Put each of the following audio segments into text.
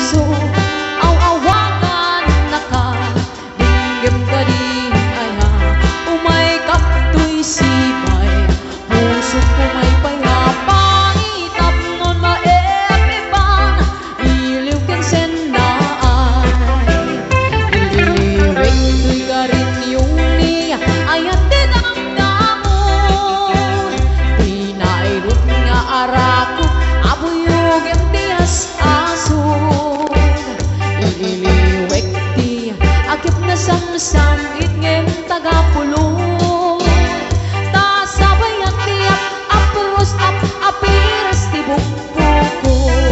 puso. Aw-awagan na ka, dinggim ka di ay ha. Umay kapto'y sipay, puso ko may payapa. Itap nun maepipan, iliw ken sendaan. Ililiwik to'y garin yung ni ayat din ang damon. Inairot nga arako, abuyog yung tiyas asun. Ililiwik di akip na samsam itngem tagapulong. Ta sabay at tiyak apros apiras ti bukbuko.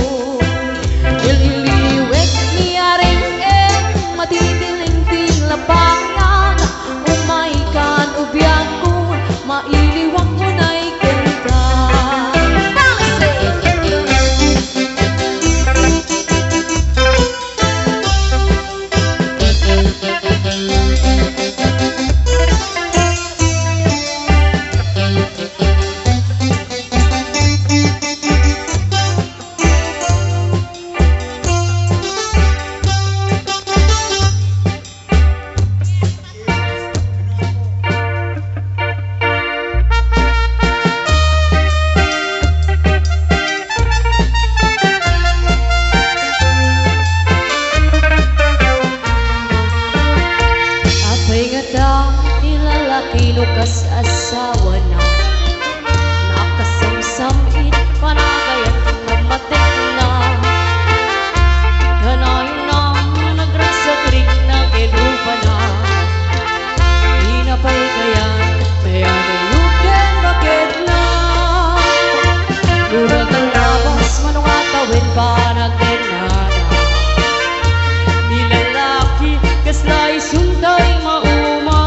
Ililiwik ni aring matitiling ting labangan. Umaikan ubiyag ko, mailiwak mo na'y kenta. Lukas asawa na nakasamsamit panagayan namatik na kanayon na nagrasagring na kinupa na hinapay kayan kaya nayukin bakit na durag ang labas manungatawin pa nagdenada nilalaki kaslay suntay mauma.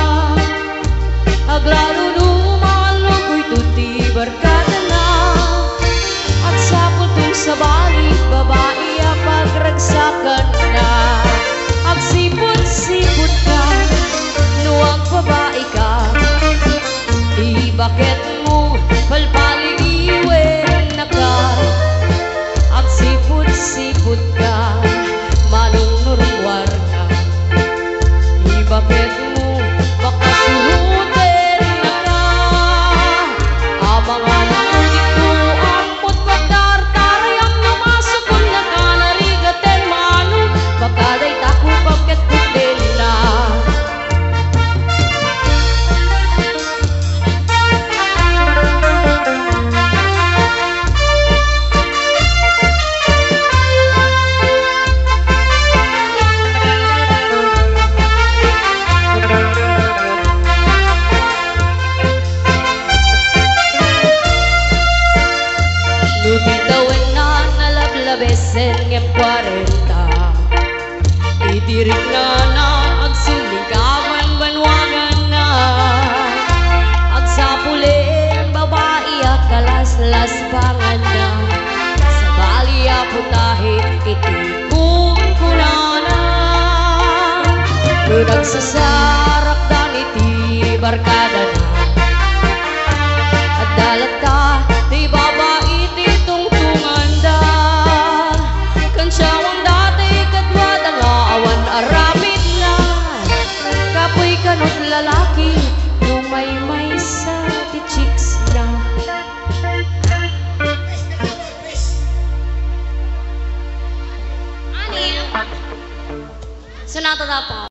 Aglaro lumalo ko'y tuti barkada na. At sa putong sa balik, babae pagragsakan na. Agsipot-sipot ka, nuwag babae ka. Di bakit mo palpali iwen na ka. Agsipot-sipot ka, manong nurwar ka. Di bakit mo makasuhod besen ngem 40 idirik na na agsulikaman banwagan na agsapulen babae akalaslas pangan na sa bali putahe itikong kunana ludag sa sarak dan iti barkada na at dalata di babae ti tungtungan da. Siyawang dati kadwa awan aramid na kapoy kanot lalaki yung may sa ti chicks na. Ani? Sonata dapat